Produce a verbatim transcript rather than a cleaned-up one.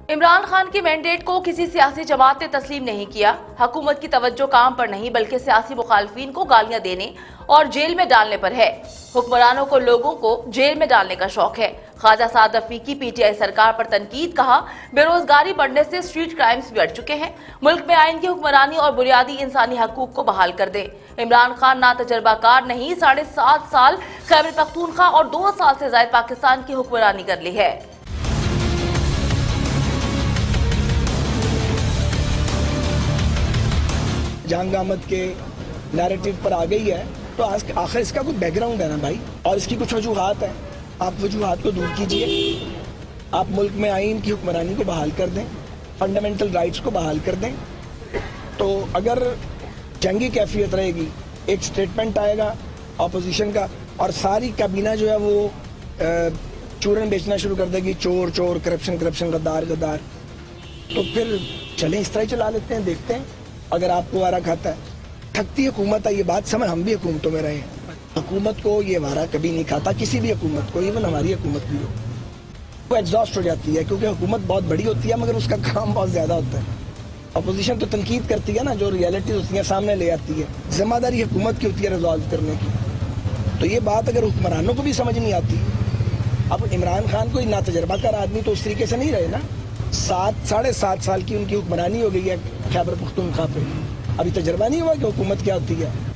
عمران خان کے مینڈیٹ کو کسی سیاسی جماعت نے تسلیم نہیں کیا۔ حکومت کی توجہ کام پر نہیں بلکہ سیاسی مخالفین کو گالیاں دینے اور جیل میں ڈالنے پر ہے۔ حکمرانوں کو لوگوں کو جیل میں ڈالنے کا شوق ہے۔ Khawaja Saad Rafiqi P T I سرکار پر تنقید، کہا بے روزگاری بڑھنے سے اسٹریٹ کرائمز بڑھ چکے ہیں، ملک میں آئین کی حکمرانی اور بنیادی انسانی حقوق کو بحال کر دیں۔ عمران خان نہ تجربہ کار نہیں، ساڑھے سات سال خیبر پختونخوا اور دو سال سے زائد پاکستان کی حکمرانی کر لی ہے۔ جہانگیر احمد کے نیریٹو پر آ گئی ہے تو آخر اس کا کوئی بیک گراؤنڈ ہے نا بھائی، اور اس کی کچھ وجوہات ہیں۔ آپ وجوہات کو دور کیجئے، آپ ملک میں آئین کی حکمرانی کو بحال کر دیں، فنڈامنٹل رائٹس کو بحال کر دیں۔ تو اگر جنگی کیفیت رہے گی، ایک سٹیٹمنٹ آئے گا اپوزیشن کا اور ساری کابینہ جو ہے وہ چورن بیچنا شروع کر دے گی، چور چور، کرپشن کرپشن، غدار غدار، تو پھر چلیں اس طرح چلا لیتے ہیں، دیکھتے ہیں اگر آپ کو وارہ کھاتا ہے۔ تھکتی حکومت ہے، یہ بات سمجھ، ہم بھی حکومتوں میں رہے ہیں، حکومت کو یہ وارہ کبھی نہیں کھاتا، کسی بھی حکومت کو، ایون ہماری حکومت بھی ہو، وہ ایگزاسٹ ہو جاتی ہے کیونکہ حکومت بہت بڑی ہوتی ہے مگر اس کا کام بہت زیادہ ہوتا ہے۔ اپوزیشن تو تنقید کرتی ہے نا، جو ریالٹیز ہوتی ہیں سامنے لے آتی ہے، ذمہ داری حکومت کی ہوتی ہے ریزالو کرنے کی۔ تو یہ بات اگر حکمرانوں کو بھی سمجھ نہیں آتی، اب عمران خان کوئی ناتجربہ کار آدمی تو اس طریقے سے نہیں رہے نا، سات ساڑھے سات سال کی ان کی حکمرانی ہو گئی ہے خیبر پختونخوا پہ، ابھی تجربہ نہیں ہوا کہ حکومت کیا ہوتی ہے۔